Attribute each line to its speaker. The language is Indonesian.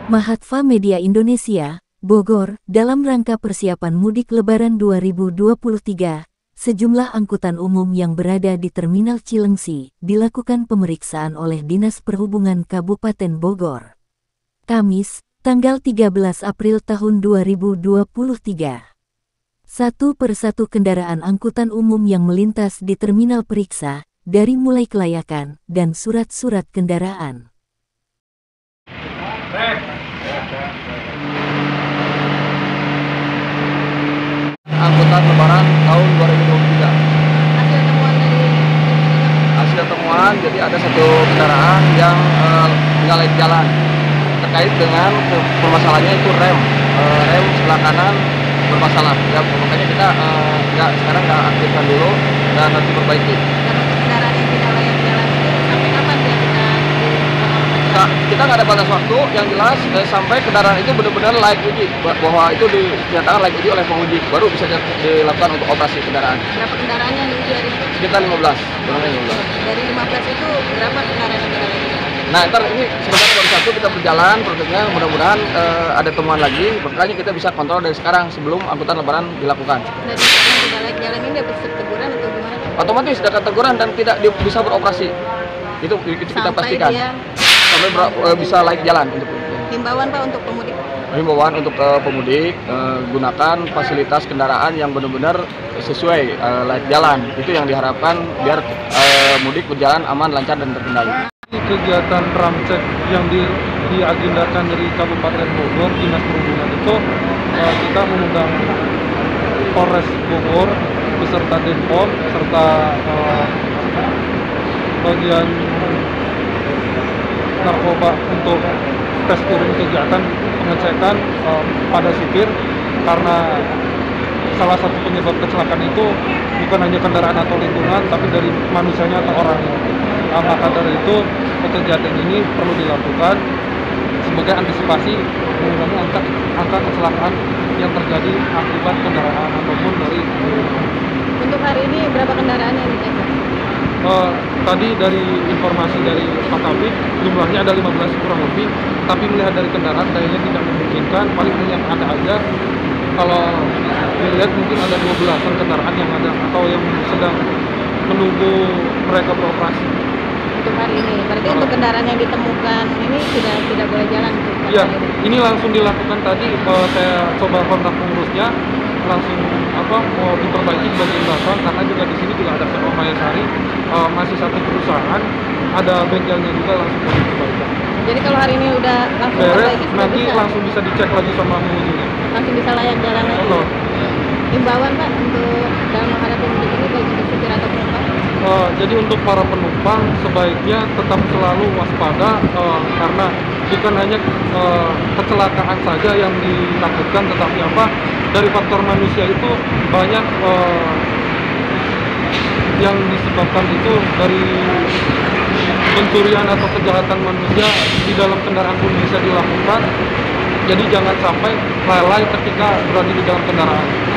Speaker 1: Mahatva Media Indonesia, Bogor, dalam rangka persiapan mudik Lebaran 2023, sejumlah angkutan umum yang berada di Terminal Cilengsi dilakukan pemeriksaan oleh Dinas Perhubungan Kabupaten Bogor. Kamis, tanggal 13 April tahun 2023. Satu persatu kendaraan angkutan umum yang melintas di terminal periksa, dari mulai kelayakan dan surat-surat kendaraan.
Speaker 2: Angkutan Lebaran tahun 2023.
Speaker 3: Hasil temuan dari
Speaker 2: Hasil temuan, jadi ada satu kendaraan yang nggak layak jalan terkait dengan permasalahannya itu rem sebelah kanan bermasalah. Ya, makanya kita sekarang nggak aktifkan dulu dan nanti perbaiki.
Speaker 3: dan untuk kendaraan yang tidak layak jalan itu sampai kapan dia
Speaker 2: Kita nggak ada batas waktu, yang jelas sampai kendaraan itu benar-benar layak uji, bahwa itu dinyatakan layak uji oleh penguji, baru bisa dilakukan untuk operasi kendaraan.
Speaker 3: berapa kendaraan yang diuji hari ini?
Speaker 2: Sekitar 15, kurang lebih 15.
Speaker 3: Dari 15 itu berapa kendaraan yang tidak layak jalan?
Speaker 2: Nah, ntar ini sebentar baru satu kita berjalan prosesnya, mudah-mudahan ada temuan lagi, makanya kita bisa kontrol dari sekarang sebelum angkutan Lebaran dilakukan.
Speaker 3: Dan untuk yang tidak layak jalan ini dapat teguran atau gimana?
Speaker 2: Otomatis dapat teguran dan tidak bisa beroperasi. Itu kita pastikan. Sampai bisa layak jalan untuk
Speaker 3: Himbauan Pak untuk pemudik.
Speaker 2: himbauan untuk pemudik, gunakan fasilitas kendaraan yang benar-benar sesuai layak jalan. Itu yang diharapkan biar mudik berjalan aman, lancar dan terkendali.
Speaker 4: Kegiatan ramcek yang diagendakan dari Kabupaten Bogor, Dinas Perhubungan itu kita mengundang Polres Bogor beserta Denpom serta bagian narkoba untuk tes urin kegiatan pengecekan pada supir, karena salah satu penyebab kecelakaan itu bukan hanya kendaraan atau lingkungan, tapi dari manusianya atau orangnya. Maka dari itu kegiatan ini perlu dilakukan sebagai antisipasi mengurangi angka kecelakaan yang terjadi akibat kendaraan ataupun dari.
Speaker 3: Untuk hari ini berapa kendaraan yang dicek?
Speaker 4: Tadi dari informasi dari Pak Kabit jumlahnya ada 15 kurang lebih, tapi melihat dari kendaraan kayaknya tidak memungkinkan, paling yang ada aja kalau dilihat mungkin ada 12-an kendaraan yang ada atau yang sedang menunggu mereka beroperasi.
Speaker 3: Untuk hari ini, berarti untuk kendaraan yang ditemukan ini tidak boleh jalan.
Speaker 4: Iya, ini langsung dilakukan tadi. Saya coba kontak pengurusnya, langsung mau diperbaiki bagian belakang, karena juga di sini juga ada Sekolah Mayasari, masih satu perusahaan, ada bengkelnya juga, langsung diperbaiki.
Speaker 3: Jadi kalau hari ini udah langsung
Speaker 4: beres,
Speaker 3: perbaiki,
Speaker 4: nanti
Speaker 3: bisa?
Speaker 4: langsung bisa dicek lagi sama pengunjungnya.
Speaker 3: Langsung bisa layak jalan lagi.
Speaker 4: Betul.
Speaker 3: Himbauan Pak untuk dalam menghadapi mudik ini baik untuk supir atau penumpang.
Speaker 4: Jadi untuk para penumpang sebaiknya tetap selalu waspada, karena bukan hanya kecelakaan saja yang ditakutkan, tetapi dari faktor manusia itu banyak yang disebabkan itu dari pencurian atau kejahatan manusia di dalam kendaraan pun bisa dilakukan. Jadi jangan sampai lalai ketika berada di dalam kendaraan.